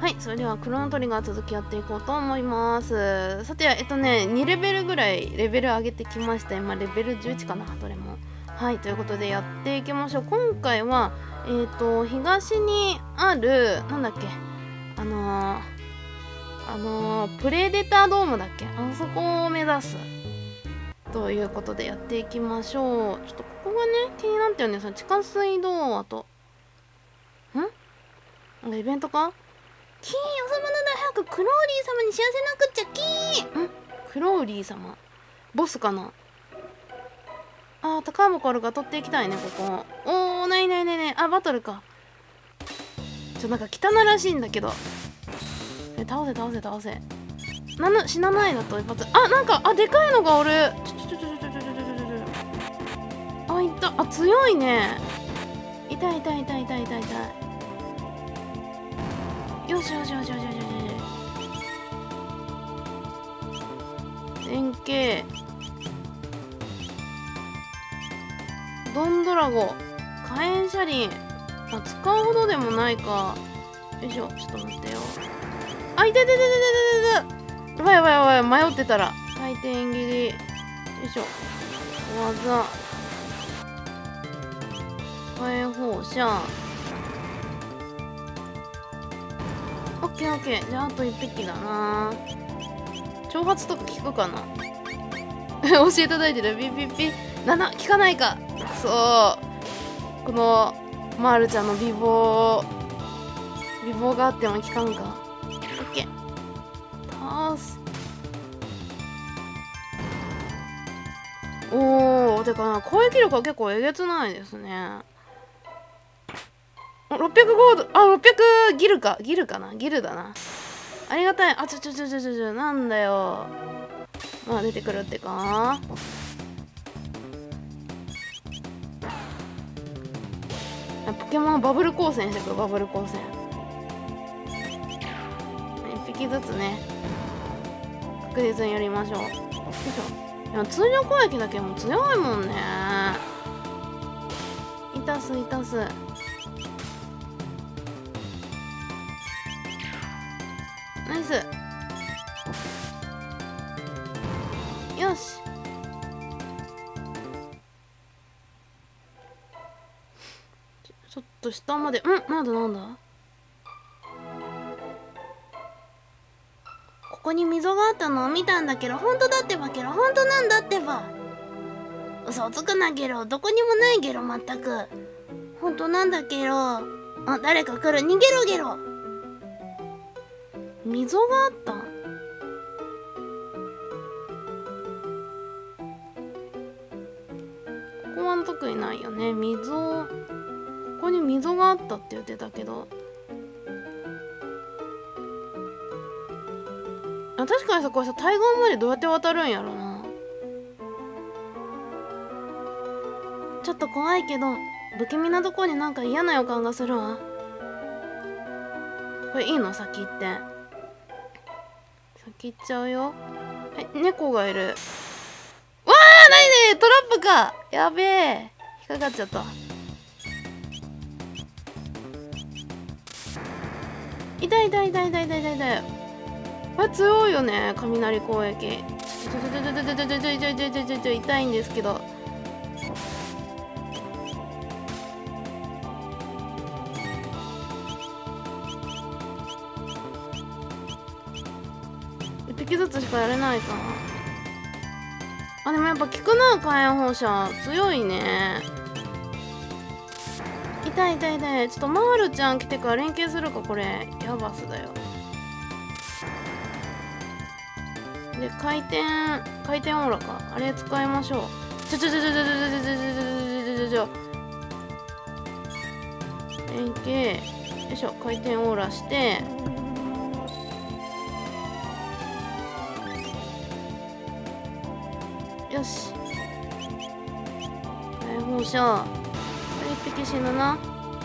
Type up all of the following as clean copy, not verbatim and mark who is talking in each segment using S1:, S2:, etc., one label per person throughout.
S1: はい、それではクロノトリガー続きやっていこうと思います。さて、2レベルぐらいレベル上げてきました。今、レベル11かな、どれも。はい、ということでやっていきましょう。今回は、東にある、なんだっけ、プレデタードームだっけ、あそこを目指す。ということでやっていきましょう。ちょっとここがね、気になってるんですよ。地下水道跡。なんかイベントかキー、おさまだ、早くクローリー様に知らせなくっちゃ、キークローリー様。ボスかなあー、高山コールが取っていきたいね、ここ。おー、ないないないない。あ、バトルか。なんか汚らしいんだけど。倒せ倒せ倒せ。死なないだと一発。あ、なんか、でかいのがおる。あ、いった。あ、強いね。痛い痛い痛い痛い痛い痛い。よしよしよしよしよしよし。円形。ドンドラゴ。火炎車輪。あ、使うほどでもないか。よいしょ、ちょっと待ってよ。あ、痛い痛い痛い痛い痛い痛い。やばいやばいやばい、迷ってたら。回転切り。よいしょ。技。火炎放射。オッケーオッケー。じゃあ、あと1匹だな。挑発とか効くかな教えていただいてる。ピッピッピ。7、効かないか。そう。この、マールちゃんの美貌があっても効かんか。オッケー。倒す。おー、てかな、攻撃力は結構えげつないですね。600ゴールド、600ギルか。ギルかな。ギルだな。ありがたい。あ、なんだよ。まあ、出てくるってか。ポケモンバブル光線してくる、バブル光線。1匹ずつね、確実にやりましょう。よいしょ。いや、通常攻撃だけも強いもんね。いたす。ナイス。よし。ちょっと下まで。なんだここに溝があったのを見たんだけど、本当だってばけろ、本当なんだってば。嘘つくなゲロ、どこにもないゲロ、まったく。本当なんだゲロ。あ、誰か来る、逃げろゲロ。溝があった。ここは特にないよね。ここに溝があったって言ってたけど。あ、確かにさ、これさ、対岸までどうやって渡るんやろな。ちょっと怖いけど、不気味なとこになんか嫌な予感がするわ。これいいの？先行って。先行っちゃうよ。はい、猫がいる。わあ、なにね、トラップか。やべえ。引っかかっちゃった。痛い。あ、強いよね、雷攻撃。痛いんですけど。1匹ずつしかやれないかな。あ、でもやっぱ効くな、火炎放射。強いね。痛い。ちょっとマールちゃん来てから連携するか、これ。ヤバスだよ。で、回転オーラか。あれ使いましょう。連携。よいしょ、回転オーラして。よし。解放射。一匹死ぬな。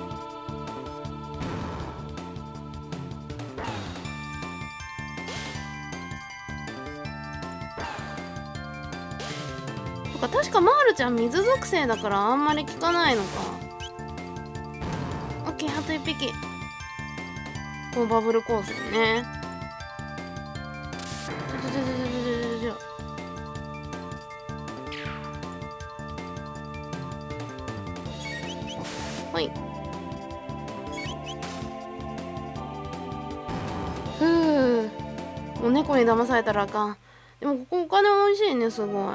S1: 確かマールちゃん水属性だからあんまり効かないのか。オッケー、あと1匹。 このバブルコースにね。はい。もう猫に騙されたらあかん。でもここお金美味しいね、すごい。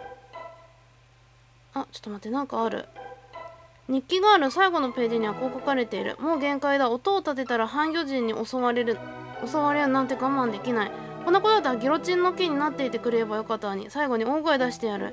S1: あ、ちょっと待って、なんかある。日記がある最後のページにはこう書かれている。もう限界だ。音を立てたら半魚人に襲われるなんて我慢できない。こんなことだったらギロチンの木になっていてくれればよかったのに。最後に大声出してやる。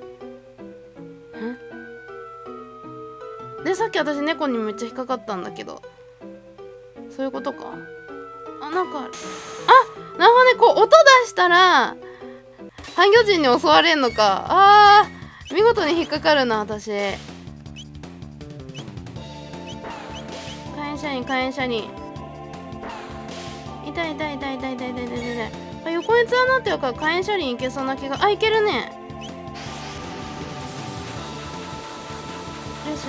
S1: で、さっき私猫にめっちゃ引っかかったんだけど。そういうことか。あ、なんかある。あ、なるほどね。こう音出したら半魚人に襲われんのか。見事に引っかかるな、私。火炎車に。痛い。横に連なってるから火炎車輪いけそうな気が。いけるね。よし。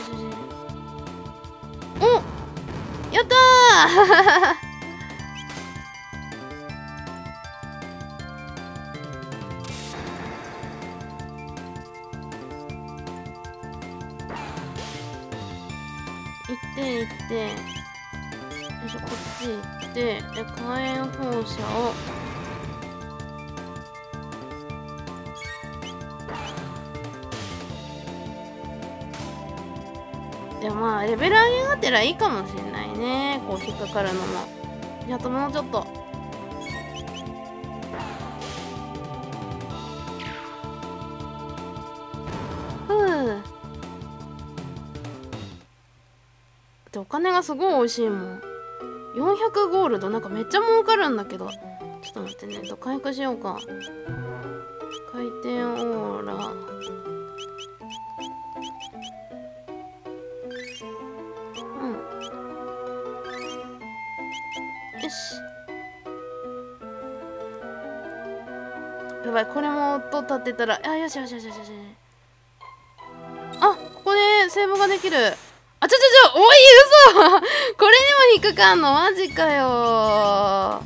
S1: お、やったー行ってよいしょ、こっち行って火炎放射をでもまあレベル上げがてらいいかもしれないね、こう引っかかるのも。じゃあともうちょっとお金がすごい美味しいもん。400ゴールド、なんかめっちゃ儲かるんだけど。ちょっと待ってね、回復しようか。回転オーラ。よし。やばい、これも音立ってたら、よし。ここでセーブができる。おい、嘘これにも引っかかんの？マジかよ。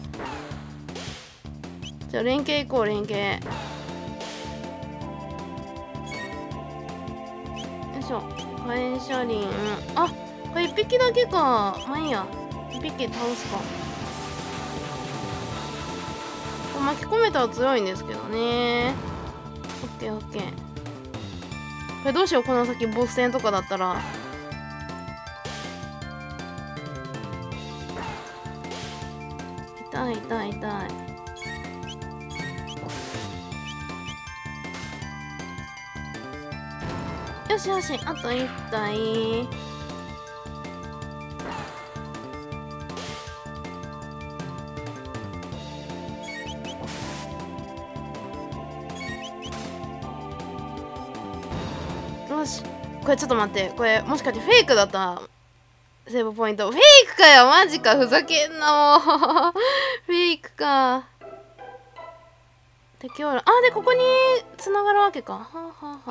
S1: じゃあ連携行こう、連携。よいしょ。火炎車輪。これ1匹だけか。まあいいや。1匹倒すか。巻き込めたら強いんですけどね。オッケー。これどうしよう、この先ボス戦とかだったら。痛い。よし、あと1体。よし、これちょっと待って、これもしかしてフェイクだった。セーブポイントフェイクかよ、マジか、ふざけんなもうフェイクか。敵おる。でここに繋がるわけか。ちょ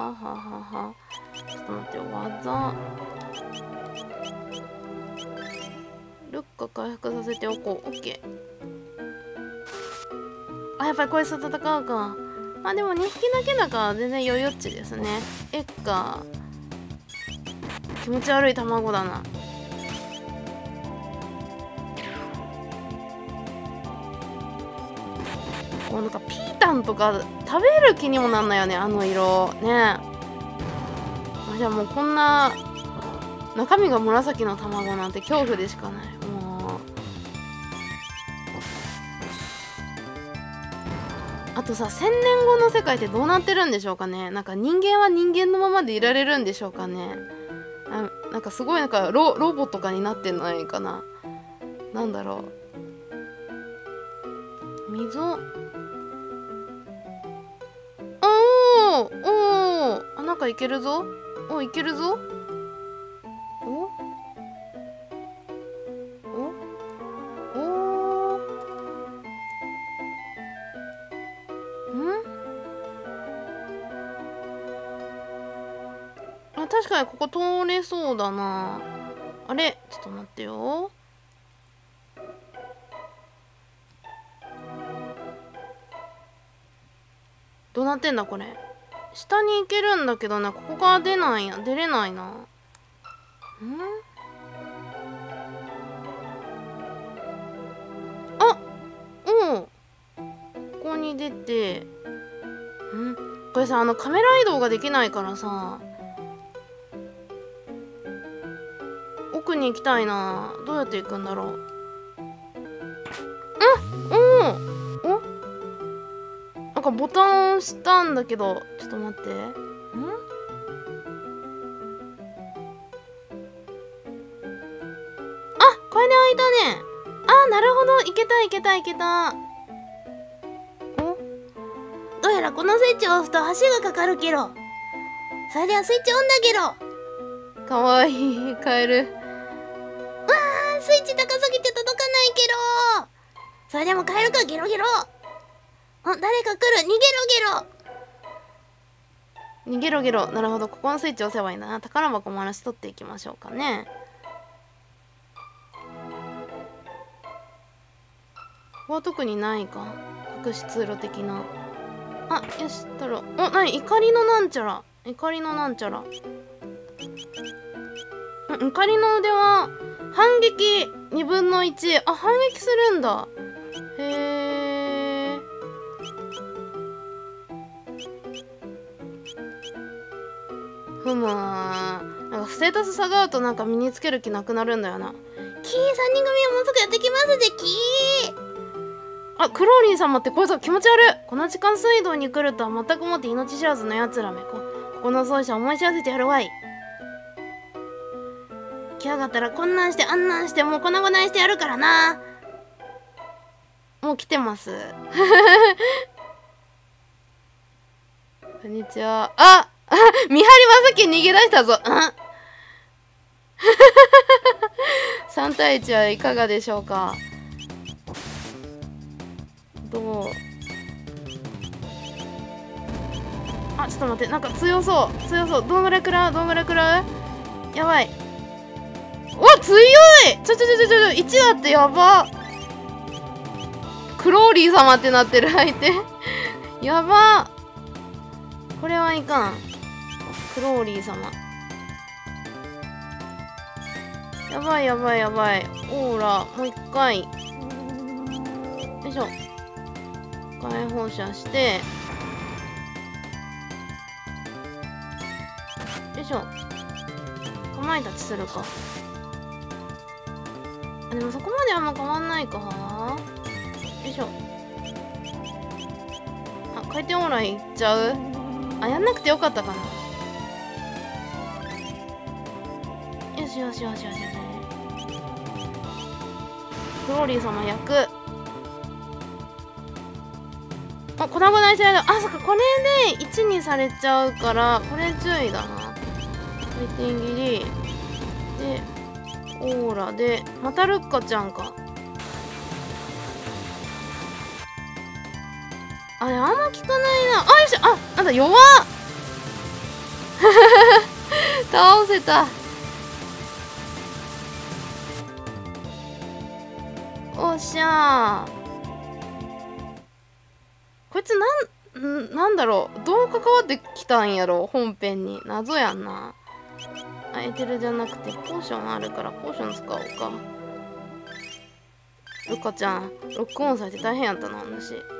S1: っと待ってよ、技ルッカ回復させておこう。オッケー。やっぱりこいつと戦うか。でも2匹だけだから全然余裕っちですね。気持ち悪い卵だな。なんかピータンとか食べる気にもなんないよね、あの色ね。じゃあもうこんな中身が紫の卵なんて恐怖でしかない。もうあとさ、1000年後の世界ってどうなってるんでしょうかね。なんか人間は人間のままでいられるんでしょうかね。なんかすごいなんかロボとかになってんのないかな。なんだろう。溝。なんかいけるぞ。いけるぞ。確かにここ通れそうだな。あれちょっと待ってよ。 どうなってんだこれ。下に行けるんだけどね、ここから出れないな。あ、おう、ここに出て、これさ、カメラ移動ができないからさ、奥に行きたいな。どうやって行くんだろう。なんかボタンを押したんだけど、ちょっと待って。これで開いたね。なるほど。いけた。どうやらこのスイッチを押すと橋がかかるけろ。それではスイッチオンだけろ。かわいいカエル。スイッチ高すぎて届かないけろ。それでもカエルかゲロゲロ。誰か来る。逃げろゲロ。なるほど。ここのスイッチ押せばいいんだな。宝箱も話取っていきましょうかね。ここは特にないか。隠し通路的な。よし、取ろう。怒りのなんちゃら。怒りの腕は、反撃2分の1。反撃するんだ。へー。なんかステータス下がるとなんか身につける気なくなるんだよな。3人組はもうすぐやってきますぜ、クローリー様ってこいつは気持ち悪い。この時間水道に来るとは全くもって命知らずのやつらめ。ここの奏者思い知らせてやるわい。来やがったらこんなんしてあんなんしてもう粉々にしてやるからな。もう来てます。こんにちは。見張りまさき逃げ出したぞ。3対1はいかがでしょうか。どう？ちょっと待って、なんか強そう。どんぐらい食らう？やばい。強い！ちょ、1だってやば。クローリー様ってなってる相手。やば。これはいかん。クローリー様。やばい。オーラ、もう一回。よいしょ。解放射して。よいしょ。かまいたちするか。でもそこまであんま変わんないか。よいしょ。回転オーラいっちゃう？やんなくてよかったかな。よし。クローリー様焼く。粉々にしてやる。そっか、これで1にされちゃうから、これ注意だな。回転切り。で、オーラで、またルッカちゃんか。あんま効かないな。よし。なんだ、弱っ。倒せた。おっしゃー。こいつなんだろう。どう関わってきたんやろ、本編に。謎やんな。エテルじゃなくてポーションあるからポーション使おうか。ルカちゃんロックオンされて大変やったな。話よ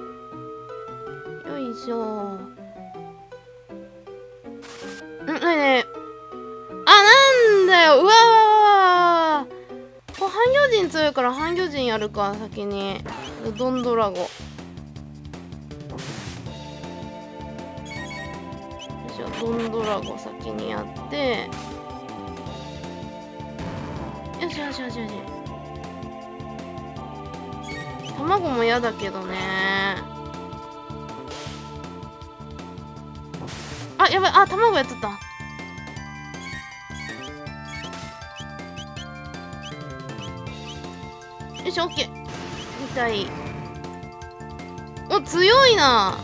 S1: いしょ。なんだよ。うわこれ半魚人強いから半魚人やるか。先にドンドラゴ。ドンドラゴ先にやって、よし。卵も嫌だけどね。やばい。卵やっちゃった。よし、オッケー。痛い。強いな。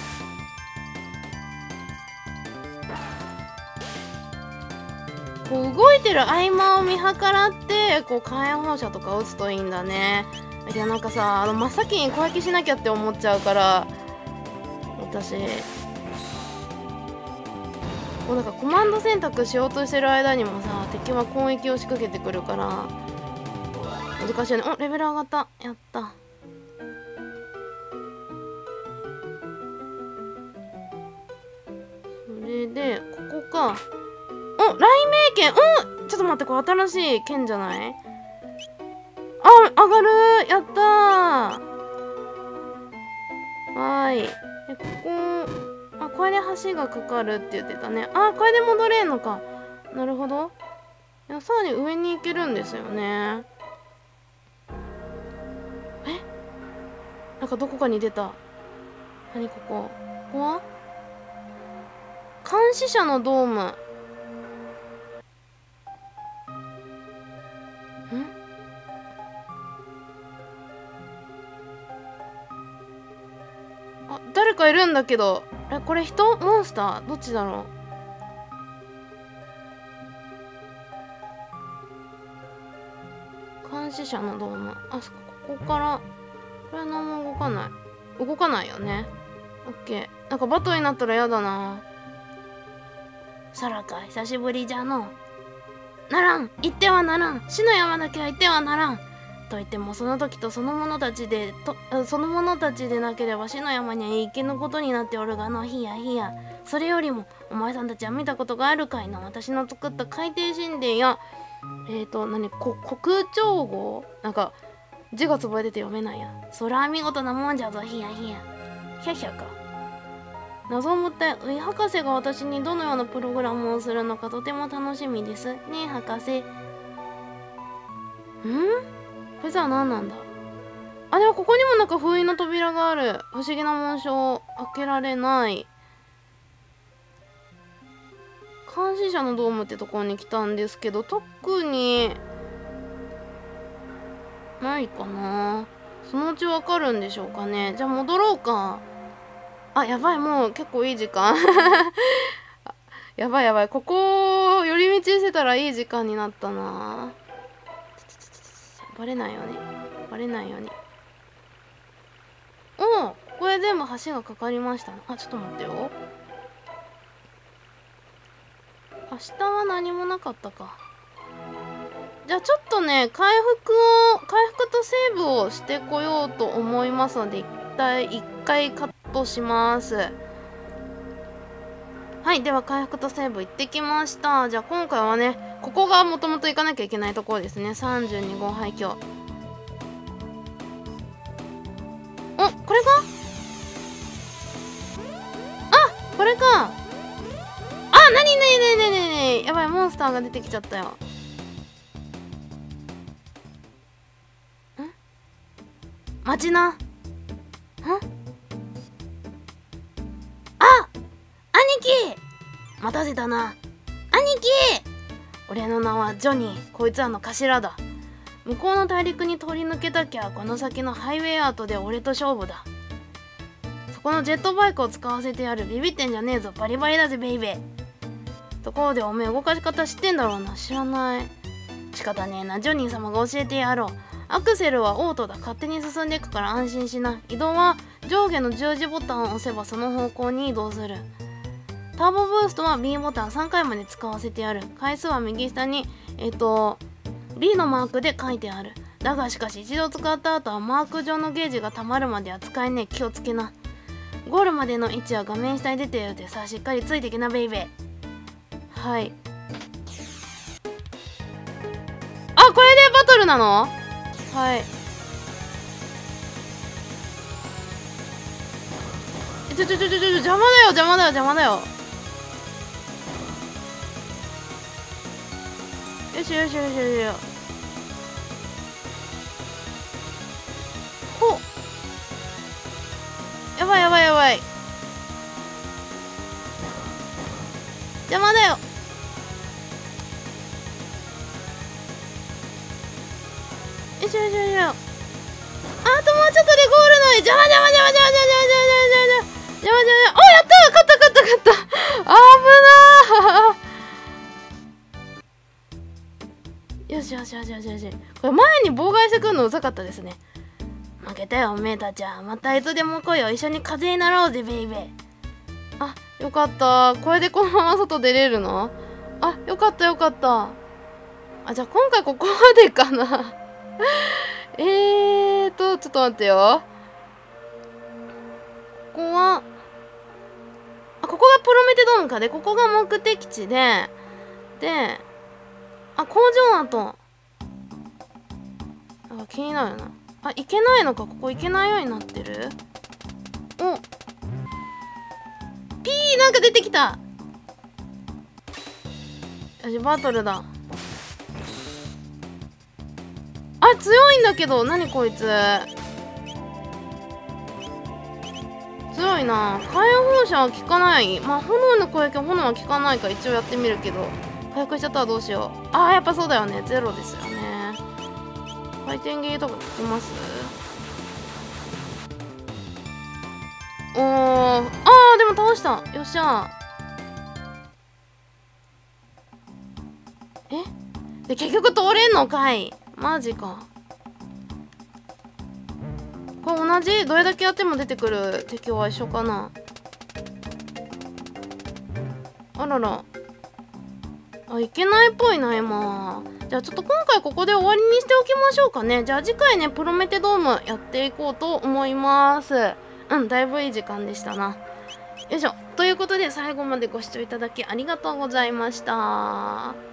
S1: 動いてる合間を見計らって火炎放射とか打つといいんだね。いや、なんかさ、真っ先に攻撃しなきゃって思っちゃうから、 たし、こうなんかコマンド選択しようとしてる間にもさ、敵は攻撃を仕掛けてくるから難しいよね。お、レベル上がった。やった。それでここか。お、雷鳴剣。お、ちょっと待って、これ新しい剣じゃない？あ、上がる。やったー。はーい。で、ここ、あ、これで橋がかかるって言ってたね。あ、これで戻れんのか。なるほど。いや、さらに上に行けるんですよね。え？なんかどこかに出た。何ここ。ここは監視者のドーム。ん？あ、誰かいるんだけど。え、これ人？モンスター？どっちだろう。監視者のドーム。あ、ここから。これは何も動かない。動かないよね。オッケー。なんかバトルになったらやだな。さらか、久しぶりじゃの。ならん、行ってはならん。死の山だけは行ってはならん。と言ってもその時とその者たちでなければ死の山には行けぬことになっておるがの。ひやひや。それよりもお前さんたちは見たことがあるかいな。私の作った海底神殿や国長号、なんか字がつぼえてて読めないや。そら見事なもんじゃぞ。ひやひや。ひゃひゃか。謎を持ったウイ博士が私にどのようなプログラムをするのかとても楽しみです。ねえ博士。こいつは何なんだ。あ、でもここにもなんか封印の扉がある。不思議な紋章。開けられない。監視者のドームってところに来たんですけど、特にないかな。そのうちわかるんでしょうかね。じゃあ戻ろうか。あ、やばい、もう結構いい時間。やばいやばい。ここ寄り道してたらいい時間になったな。バレないよね。バレないように。おお、これ全部橋がかかりましたね。あ、ちょっと待ってよ。明日は何もなかったか。じゃあちょっとね、回復とセーブをしてこようと思いますので、一回カットします。はい、では回復とセーブ行ってきました。じゃあ今回はね、ここがもともと行かなきゃいけないところですね。32号廃墟。お、これか？あ、これか。あ、なにやばい、モンスターが出てきちゃったよ。待ちな。あ、兄貴、待たせたな。兄貴、俺の名はジョニー。こいつらの頭だ。向こうの大陸に通り抜けたきゃこの先のハイウェイアートで俺と勝負だ。そこのジェットバイクを使わせてやる。ビビってんじゃねえぞ。バリバリだぜベイベー。ところでおめえ動かし方知ってんだろうな。知らない。仕方ねえな、ジョニー様が教えてやろう。アクセルはオートだ。勝手に進んでいくから安心しな。移動は上下の十字ボタンを押せばその方向に移動する。ターボブーストは B ボタン3回まで使わせてやる。回数は右下にB のマークで書いてある。だがしかし一度使った後はマーク上のゲージが溜まるまでは使えねえ。気をつけな。ゴールまでの位置は画面下に出ているで。さあしっかりついてきなベイベー。はい。あ、これでバトルなの？はい。邪魔だよ。よし。ほっ。やばい。邪魔だよ。よし。あともうちょっとでゴールの邪魔。お、やった！勝った！危なー。よし。これ前に妨害してくるのうざかったですね。負けたよおめえたちは。またいつでも来いよ。一緒に風になろうぜベイベー。 よかった。これでこのまま外出れるの？あ、よかったよかった。あ、じゃあ今回ここまでかな。ちょっと待ってよ。ここは、あ、ここがプロメテドームか。で、ここが目的地で、あ、工場跡。なんか気になるな。あ、行けないのか。ここ行けないようになってる。お、ピーなんか出てきた。よし、バトルだ。あ、強いんだけど。何こいつ。強いな。火炎放射は効かない。まあ、炎の攻撃は炎は効かないから一応やってみるけど。回復しちゃったらどうしよう。あー、やっぱそうだよね。ゼロですよね。回転切りとか効きます？おー。あー、でも倒した。よっしゃ。で、結局通れんのかい。マジか。これ同じ？どれだけやっても出てくる敵は一緒かな。あらら。あ、いけないっぽいな、今。じゃあちょっと今回ここで終わりにしておきましょうかね。じゃあ次回ね、プロメテドームやっていこうと思います。うん、だいぶいい時間でしたな。よいしょ。ということで最後までご視聴いただきありがとうございました。